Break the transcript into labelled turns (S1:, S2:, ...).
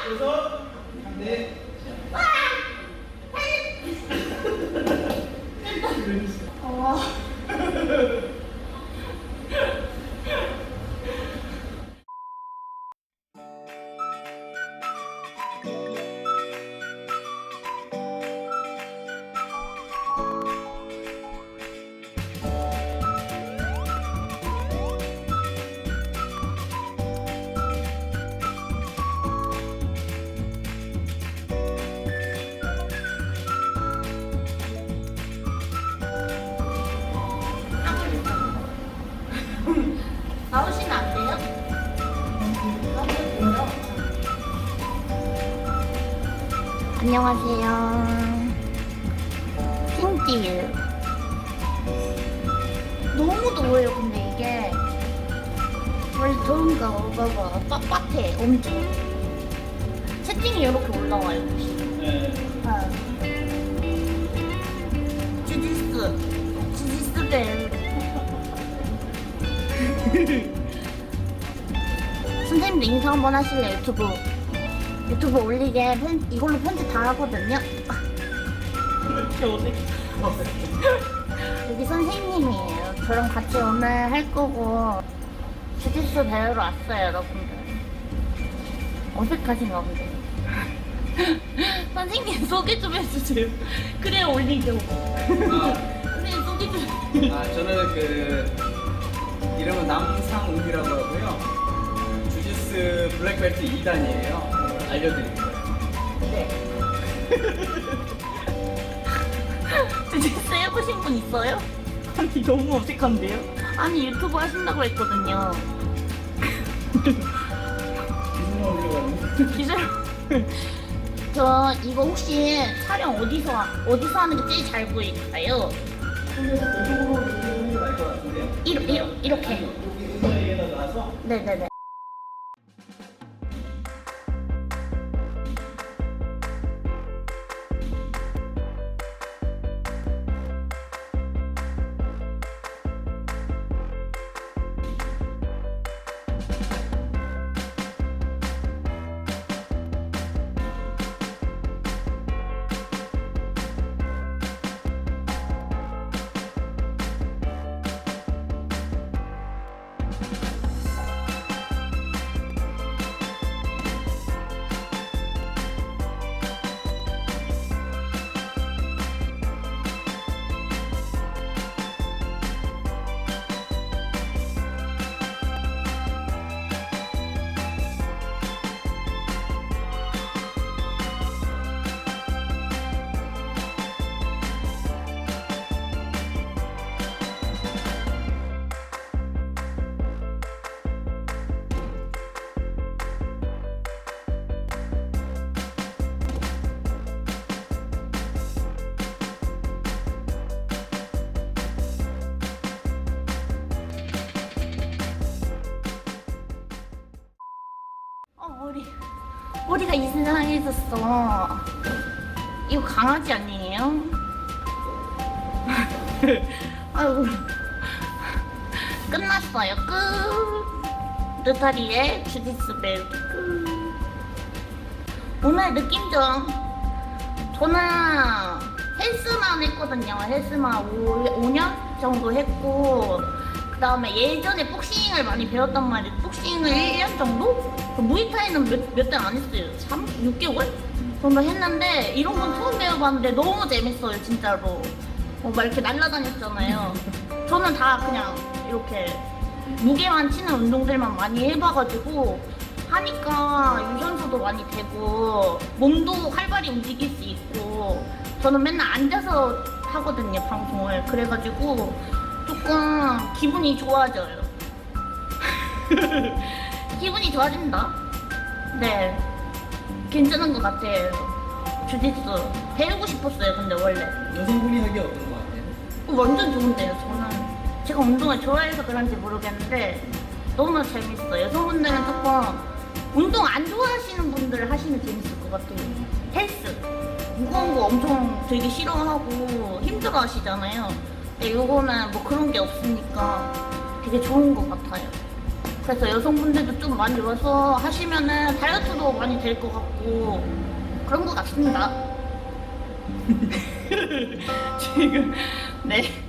S1: 그래서 상대
S2: 나오시면 안 돼요? 안녕하세요. 핑띠유. 너무 더워요. 근데 이게 원래 더운가 봐봐. 빡빡해. 엄청. 채팅이 이렇게 올라와요. 혹시?
S1: 네.
S2: 주지스 벨. 선생님도 인사 한번 하실래요? 유튜브 올리게 이걸로 편집 다 하거든요. 여기 선생님이에요. 저랑 같이 오늘 할 거고 주짓수 배우러 왔어요, 여러분들. 어색하신가 본데. 선생님 소개 좀 해주세요. 그래 올리죠. 선생님 소개 좀.
S1: 저는 이름은 남상웅이라고 하고요. 주짓수 블랙벨트 2단이에요. 알려드릴 거예요.
S2: 네. 주짓수 해보신 분 있어요?
S3: 아니 너무 어색한데요?
S2: 아니 유튜브 하신다고 했거든요.
S1: 기승만 올려가지고.
S2: 기술. 저 이거 혹시 촬영 어디서 하는 게 제일 잘 보일까요?
S1: 이쪽으로 올리는 게 나을 것 같은데요?
S2: 이렇게.
S1: 여기에다 놔서
S2: 네네네. 머리가 이상해졌어. 이거 강아지 아니에요? 아이고. 끝났어요. 끝. 느타리의 주짓수 배우기 끝. 오늘 느낌 좀. 저는 헬스만 했거든요. 헬스만 5년 정도 했고, 그 다음에 예전에 복싱을 많이 배웠단 말이에요. 복싱을 1년 정도? 무이타이는 몇 달 안 했어요. 6개월? 정도 했는데, 이런 건 처음 배워봤는데 너무 재밌어요, 진짜로. 막 이렇게 날라다녔잖아요. 저는 다 그냥 이렇게 무게만 치는 운동들만 많이 해봐가지고, 하니까 유산소도 많이 되고, 몸도 활발히 움직일 수 있고, 저는 맨날 앉아서 하거든요, 방송을. 그래가지고, 조금 기분이 좋아져요. 기분이 좋아진다. 네, 괜찮은 것 같아요. 주짓수 배우고 싶었어요. 근데 원래
S1: 여성분이 하기 어떤 것 같아요?
S2: 완전 좋은데요. 저는 제가 운동을 좋아해서 그런지 모르겠는데 너무 재밌어요. 여성분들은 조금 운동 안 좋아하시는 분들 하시면 재밌을 것 같아요. 헬스 무거운 거 엄청 되게 싫어하고 힘들어 하시잖아요. 근데 요거는 뭐 그런 게 없으니까 되게 좋은 것 같아요. 그래서 여성분들도 좀 많이 와서 하시면은 다이어트도 많이 될 것 같고 그런 것 같습니다. 지금 네